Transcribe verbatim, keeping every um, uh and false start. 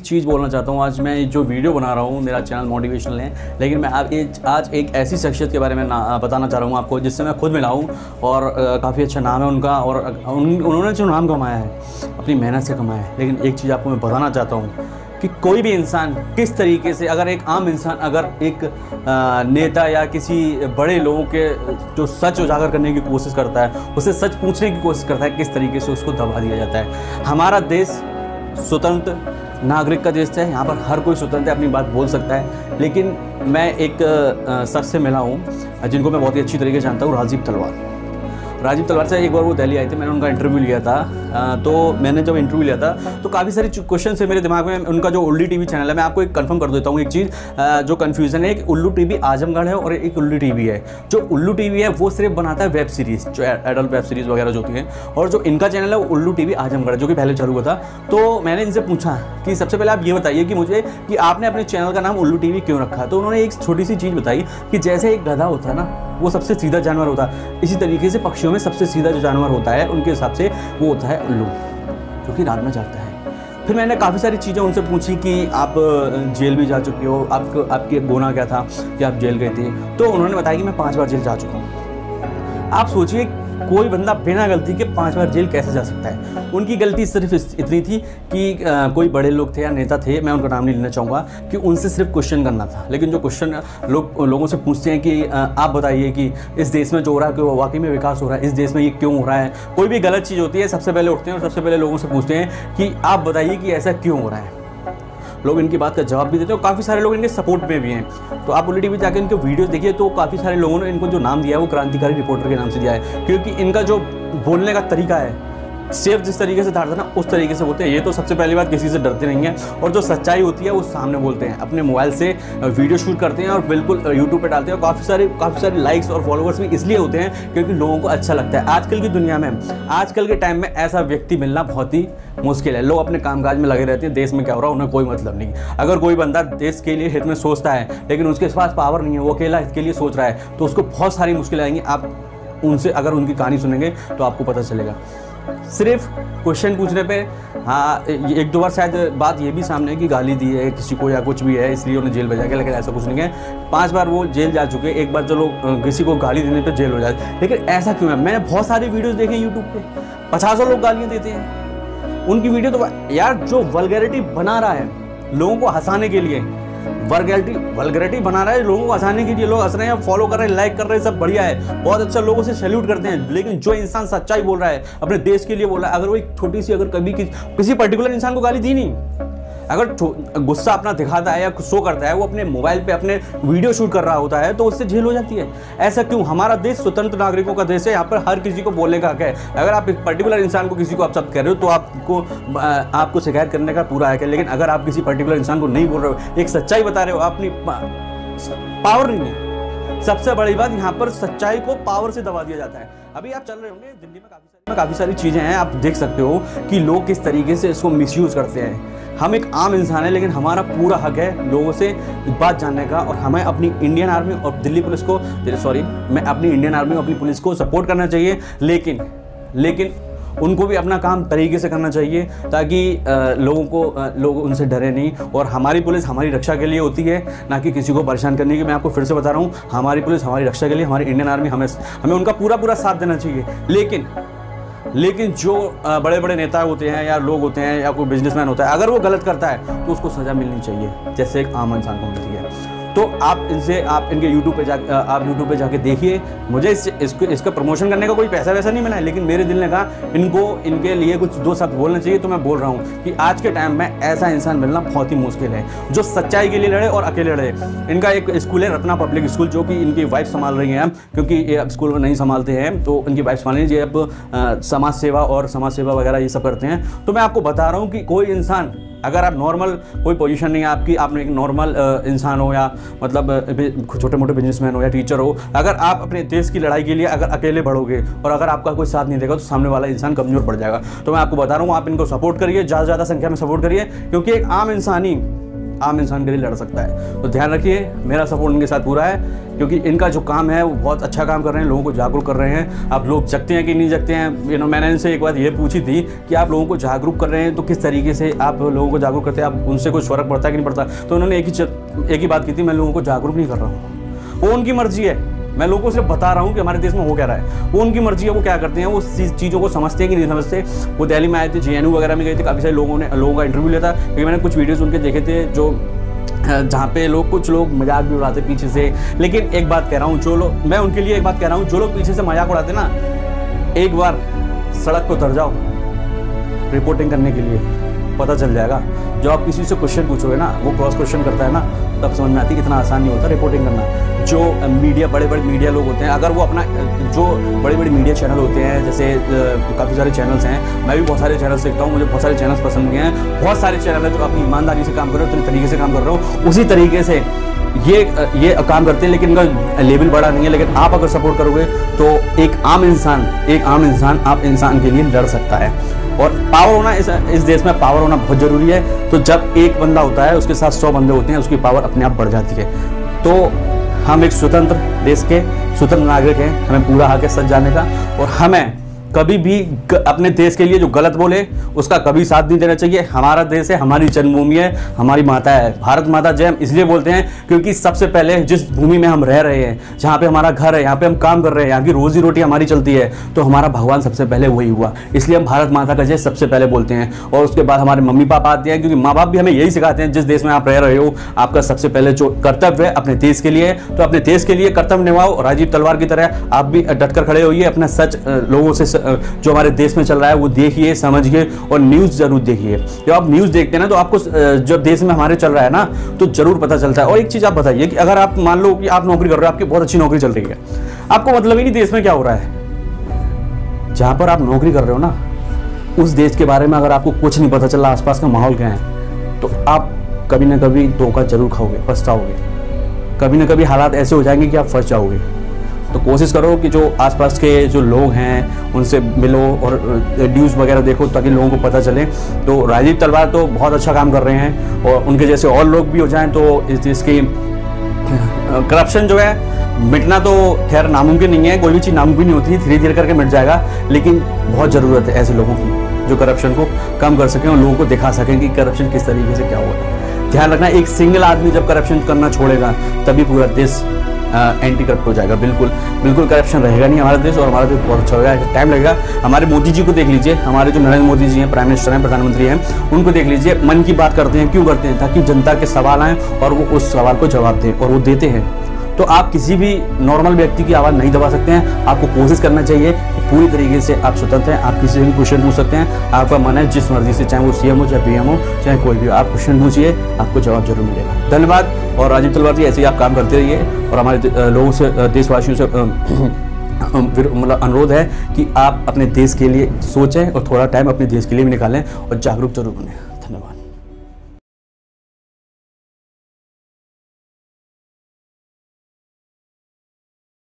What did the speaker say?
चीज़ बोलना चाहता हूँ। आज मैं जो वीडियो बना रहा हूँ, मेरा चैनल मोटिवेशनल है, लेकिन मैं आज आज एक ऐसी शख्सियत के बारे में ना बताना चाह रहा हूँ आपको, जिससे मैं खुद मिला हूँ और काफ़ी अच्छा नाम है उनका, और उन, उन्होंने जो नाम कमाया है अपनी मेहनत से कमाया है। लेकिन एक चीज़ आपको मैं बताना चाहता हूँ कि कोई भी इंसान किस तरीके से, अगर एक आम इंसान अगर एक आ, नेता या किसी बड़े लोगों के जो सच उजागर करने की कोशिश करता है, उससे सच पूछने की कोशिश करता है, किस तरीके से उसको दबा दिया जाता है। हमारा देश स्वतंत्र नागरिक का देश है, यहाँ पर हर कोई स्वतंत्र अपनी बात बोल सकता है। लेकिन मैं एक शख्स से मिला हूँ जिनको मैं बहुत ही अच्छी तरीके से जानता हूँ, राजीव तलवार। राजीव तलवार से एक बार वो दिल्ली आए थे, मैंने उनका इंटरव्यू लिया था। आ, तो मैंने जब इंटरव्यू लिया था तो काफ़ी सारी क्वेश्चन है मेरे दिमाग में। उनका जो उल्लू टीवी चैनल है, मैं आपको एक कंफर्म कर देता हूँ एक चीज़, जो कन्फ्यूज़न है, एक उल्लू टीवी आजमगढ़ है और एक उल्लू टीवी है। जो उल्लू टीवी है वो सिर्फ बनाता है वेब सीरीज़, जो एडल्ट वेब सीरीज़ वगैरह जो होती हैं, और जो इनका चैनल है वो उल्लू टीवी आजमगढ़, जो कि पहले चालू हुआ था। तो मैंने इनसे पूछा कि सबसे पहले आप ये बताइए कि मुझे कि आपने अपने चैनल का नाम उल्लू टीवी क्यों रखा। तो उन्होंने एक छोटी सी चीज़ बताई कि जैसे एक गधा होता है ना, वो सबसे सीधा जानवर होता है, इसी तरीके से पक्षियों में सबसे सीधा जो जानवर होता है उनके हिसाब से वो होता है उल्लू, जो कि रात में जागता है। फिर मैंने काफ़ी सारी चीज़ें उनसे पूछी कि आप जेल भी जा चुके हो, आपको आपके गुनाह क्या था कि आप जेल गए थे। तो उन्होंने बताया कि मैं पाँच बार जेल जा चुका हूँ। आप सोचिए कोई बंदा बिना गलती के पांच बार जेल कैसे जा सकता है। उनकी गलती सिर्फ इतनी थी कि आ, कोई बड़े लोग थे या नेता थे, मैं उनका नाम नहीं लेना चाहूँगा, कि उनसे सिर्फ क्वेश्चन करना था। लेकिन जो क्वेश्चन लोग लोगों से पूछते हैं कि आ, आप बताइए कि इस देश में जो हो रहा है कि वाकई में विकास हो रहा है, इस देश में ये क्यों हो रहा है। कोई भी गलत चीज़ होती है सबसे पहले उठते हैं और सबसे पहले लोगों से पूछते हैं कि आप बताइए कि ऐसा क्यों हो रहा है। लोग इनकी बात का जवाब भी देते हैं और काफ़ी सारे लोग इनके सपोर्ट में भी हैं। तो आप उल्लू टीवी जाकर इनके वीडियो देखिए, तो काफ़ी सारे लोगों ने इनको जो नाम दिया है वो क्रांतिकारी रिपोर्टर के नाम से दिया है, क्योंकि इनका जो बोलने का तरीका है, सिर्फ जिस तरीके से धारता ना उस तरीके से बोलते हैं। ये तो सबसे पहली बात किसी से डरते नहीं हैं, और जो सच्चाई होती है वो सामने बोलते हैं, अपने मोबाइल से वीडियो शूट करते हैं और बिल्कुल यूट्यूब पे डालते हैं। और काफ़ी सारे काफ़ी सारे लाइक्स और फॉलोअर्स भी इसलिए होते हैं क्योंकि लोगों को अच्छा लगता है। आजकल की दुनिया में, आजकल के टाइम में ऐसा व्यक्ति मिलना बहुत ही मुश्किल है। लोग अपने कामकाज में लगे रहते हैं, देश में क्या हो रहा है उन्हें कोई मतलब नहीं। अगर कोई बंदा देश के लिए हित में सोचता है लेकिन उसके पास पावर नहीं है, वो अकेला इसके लिए सोच रहा है, तो उसको बहुत सारी मुश्किलें आएंगी। आप उनसे अगर उनकी कहानी सुनेंगे तो आपको पता चलेगा। सिर्फ क्वेश्चन पूछने पे, हाँ एक दो बार शायद बात ये भी सामने है कि गाली दी है किसी को या कुछ भी है इसलिए उन्हें जेल भेजा गया, लेकिन ऐसा कुछ नहीं है। पांच बार वो जेल जा चुके, एक बार चलो किसी को गाली देने पे जेल हो जाए, लेकिन ऐसा क्यों है। मैंने बहुत सारी वीडियोस देखे यूट्यूब पे, पचासों लोग गालियाँ देते हैं। उनकी वीडियो तो यार जो वल्गैरिटी बना रहा है लोगों को हंसाने के लिए, वल्गैरिटी वल्गैरिटी बना रहा है लोगों को हंसाने के लिए, लोग हंस रहे हैं, फॉलो कर रहे हैं, लाइक कर रहे हैं, सब बढ़िया है, बहुत अच्छा, लोगों से सैल्यूट करते हैं। लेकिन जो इंसान सच्चाई बोल रहा है, अपने देश के लिए बोल रहा है, अगर वो एक छोटी सी, अगर कभी किसी पर्टिकुलर इंसान को गाली दी नहीं, अगर गुस्सा अपना दिखाता है या शो करता है, वो अपने मोबाइल पे अपने वीडियो शूट कर रहा होता है, तो उससे जेल हो जाती है। ऐसा क्यों? हमारा देश स्वतंत्र नागरिकों का देश है, यहाँ पर हर किसी को बोलने का हक है। अगर आप एक पर्टिकुलर इंसान को, किसी को आप शब्द कह रहे हो तो आपको आपको शिकायत करने का पूरा हक है। लेकिन अगर आप किसी पर्टिकुलर इंसान को नहीं बोल रहे हो, एक सच्चाई बता रहे हो, अपनी पावर नहीं है। सबसे बड़ी बात, यहाँ पर सच्चाई को पावर से दबा दिया जाता है। अभी आप चल रहे होंगे दिल्ली में, काफ़ी सारी काफ़ी सारी चीज़ें हैं, आप देख सकते हो कि लोग किस तरीके से इसको मिसयूज़ करते हैं। हम एक आम इंसान है, लेकिन हमारा पूरा हक है लोगों से बात जानने का, और हमें अपनी इंडियन आर्मी और दिल्ली पुलिस को, सॉरी मैं अपनी इंडियन आर्मी और अपनी पुलिस को सपोर्ट करना चाहिए। लेकिन लेकिन उनको भी अपना काम तरीके से करना चाहिए, ताकि लोगों को लोग उनसे डरे नहीं। और हमारी पुलिस हमारी रक्षा के लिए होती है, ना कि किसी को परेशान करने की। मैं आपको फिर से बता रहा हूँ, हमारी पुलिस हमारी रक्षा के लिए, हमारी इंडियन आर्मी, हमें हमें उनका पूरा पूरा साथ देना चाहिए। लेकिन लेकिन जो बड़े बड़े नेता होते हैं या लोग होते हैं या कोई बिजनेसमैन होता है, अगर वो गलत करता है तो उसको सज़ा मिलनी चाहिए, जैसे एक आम इंसान को मिलती है। तो आप इनसे आप इनके यूट्यूब पे जा आप यूट्यूब पे जाके देखिए। मुझे इस, इसको इसका प्रमोशन करने का कोई पैसा वैसा नहीं मिला है, लेकिन मेरे दिल ने कहा इनको इनके लिए कुछ दो शब्द बोलना चाहिए, तो मैं बोल रहा हूँ कि आज के टाइम में ऐसा इंसान मिलना बहुत ही मुश्किल है जो सच्चाई के लिए लड़े और अकेले लड़े। इनका एक स्कूल है, रत्ना पब्लिक स्कूल, जो कि इनकी वाइफ संभाल रही हैं, क्योंकि ये अब स्कूल में नहीं संभालते हैं, तो इनकी वाइफ संभाल रही है। अब समाज सेवा और समाज सेवा वगैरह ये सब करते हैं। तो मैं आपको बता रहा हूँ कि कोई इंसान, अगर आप नॉर्मल, कोई पोजीशन नहीं है आपकी, आप एक नॉर्मल इंसान हो या मतलब छोटे मोटे बिजनेसमैन हो या टीचर हो, अगर आप अपने देश की लड़ाई के लिए अगर अकेले बढ़ोगे और अगर आपका कोई साथ नहीं देगा तो सामने वाला इंसान कमज़ोर पड़ जाएगा। तो मैं आपको बता रहा हूँ, आप इनको सपोर्ट करिए, ज़्यादा से ज़्यादा संख्या में सपोर्ट करिए, क्योंकि एक आम इंसान ही आम इंसान के लिए लड़ सकता है। तो ध्यान रखिए, मेरा सपोर्ट इनके साथ पूरा है, क्योंकि इनका जो काम है वो बहुत अच्छा काम कर रहे हैं, लोगों को जागरूक कर रहे हैं। आप लोग जगते हैं कि नहीं जगते हैं, यू नो मैंने इनसे एक बात ये पूछी थी कि आप लोगों को जागरूक कर रहे हैं तो किस तरीके से आप लोगों को जागरूक करते हैं, आप उनसे कुछ फ़र्क पड़ता है कि नहीं पड़ता। तो उन्होंने एक ही एक ही बात की थी, मैं लोगों को जागरूक नहीं कर रहा हूँ, वो उनकी मर्जी है, मैं लोगों को सिर्फ बता रहा हूँ कि हमारे देश में हो क्या रहा है, वो उनकी मर्जी है, वो क्या करते हैं, वो चीज़ों को समझते हैं कि नहीं समझते। वो दिल्ली में आए थे, जे एन यू वगैरह में गए थे, काफ़ी सारे लोगों ने लोगों का इंटरव्यू लिया था, क्योंकि मैंने कुछ वीडियोज़ उनके देखे थे जो जहाँ पे लोग कुछ लोग मजाक भी उड़ाते पीछे से। लेकिन एक बात कह रहा हूँ, जो लोग, मैं उनके लिए एक बात कह रहा हूँ, जो लोग पीछे से मजाक उड़ाते ना, एक बार सड़क पर उतर जाओ रिपोर्टिंग करने के लिए, पता चल जाएगा। जो आप किसी से क्वेश्चन पूछोगे ना, वो क्रॉस क्वेश्चन करता है ना, तब समझ में आती है कितना आसान नहीं होता रिपोर्टिंग करना। जो मीडिया, बड़े बड़े मीडिया लोग होते हैं, अगर वो अपना, जो बड़े बड़े मीडिया चैनल होते हैं, जैसे काफ़ी सारे चैनल्स हैं, मैं भी बहुत सारे चैनल्स देखता हूँ, मुझे बहुत सारे चैनल्स पसंद भी हैं, बहुत सारे चैनल हैं जो अपनी ईमानदारी से काम कर रहे हो, उतने तरीके से काम कर रहे हो, उसी तरीके से ये ये काम करते हैं, लेकिन इनका लेवल बड़ा नहीं है। लेकिन आप अगर सपोर्ट करोगे तो एक आम इंसान एक आम इंसान आप इंसान के लिए लड़ सकता है। और पावर होना, इस इस देश में पावर होना बहुत ज़रूरी है। तो जब एक बंदा होता है, उसके साथ सौ बंदे होते हैं, उसकी पावर अपने आप बढ़ जाती है। तो हम एक स्वतंत्र देश के स्वतंत्र नागरिक हैं, हमें पूरा हक है सच जाने का, और हमें कभी भी अपने देश के लिए जो गलत बोले उसका कभी साथ नहीं देना चाहिए। हमारा देश है, हमारी जन्मभूमि है, हमारी माता है, भारत माता जय। हम इसलिए बोलते हैं क्योंकि सबसे पहले जिस भूमि में हम रह रहे हैं, जहाँ पे हमारा घर है, यहाँ पे हम काम कर रहे हैं, यहाँ की रोजी रोटी हमारी चलती है, तो हमारा भगवान सबसे पहले वही हुआ। इसलिए हम भारत माता का जय सबसे पहले बोलते हैं, और उसके बाद हमारे मम्मी पापा आते हैं, क्योंकि माँ बाप भी हमें यही सिखाते हैं, जिस देश में आप रह रहे हो आपका सबसे पहले जो कर्तव्य है अपने देश के लिए, तो अपने देश के लिए कर्तव्य निभाओ। राजीव तलवार की तरह आप भी डटकर खड़े होइए, अपना सच लोगों से जो हमारे देश में चल रहा है वो देखिए, समझिए, और न्यूज़ जरूर देखिए। जब आप न्यूज़ देखते हैं ना, तो आपको जब देश में हमारे चल रहा है ना, तो जरूर पता चलता है। और एक चीज़ आप बताइए कि अगर आप मान लो कि आप नौकरी कर रहे हो, आपकी बहुत अच्छी नौकरी चल रही है, आपको मतलब ही नहीं देश में क्या हो रहा है। जहाँ पर आप नौकरी कर रहे हो ना, उस देश के बारे में अगर आपको कुछ नहीं पता चल रहा, आसपास का माहौल क्या है, तो आप कभी ना कभी धोखा जरूर खाओगे, पछताओगे। कभी ना कभी हालात ऐसे हो जाएंगे कि आप फंस जाओगे। तो कोशिश करो कि जो आसपास के जो लोग हैं उनसे मिलो और न्यूज़ वगैरह देखो, ताकि लोगों को पता चले। तो राजीव तलवार तो बहुत अच्छा काम कर रहे हैं, और उनके जैसे और लोग भी हो जाएं तो इस देश की करप्शन जो है मिटना तो खैर नामुमकिन नहीं है, कोई भी चीज़ नामुमकिन नहीं होती, धीरे धीरे करके मिट जाएगा। लेकिन बहुत ज़रूरत है ऐसे लोगों की जो करप्शन को कम कर सकें और लोगों को दिखा सकें कि करप्शन किस तरीके से क्या होता है। ध्यान रखना, एक सिंगल आदमी जब करप्शन करना छोड़ेगा तभी पूरा देश एंटी करप्ट हो जाएगा। बिल्कुल बिल्कुल करप्शन रहेगा नहीं हमारा देश, और हमारा देश बहुत अच्छा होगा। टाइम लगेगा। हमारे मोदी जी को देख लीजिए, हमारे जो नरेंद्र मोदी जी हैं, प्राइम मिनिस्टर हैं, प्रधानमंत्री हैं, उनको देख लीजिए, मन की बात करते हैं। क्यों करते हैं? ताकि जनता के सवाल आएँ और वो उस सवाल को जवाब दें, और वो देते हैं। तो आप किसी भी नॉर्मल व्यक्ति की आवाज़ नहीं दबा सकते हैं। आपको कोशिश करना चाहिए कि पूरी तरीके से आप स्वतंत्र हैं, आप किसी से भी क्वेश्चन पूछ सकते हैं, आपका मन है जिस मर्जी से, चाहे वो सीएम हो, चाहे पीएम हो, चाहे कोई भी हो, आप क्वेश्चन पूछिए, आपको जवाब जरूर मिलेगा। धन्यवाद। और राजीव तलवार जी, ऐसे ही आप काम करते रहिए, और हमारे लोगों से, देशवासियों से मतलब अनुरोध है कि आप अपने देश के लिए सोचें और थोड़ा टाइम अपने देश के लिए भी निकालें और जागरूक जरूर बनें।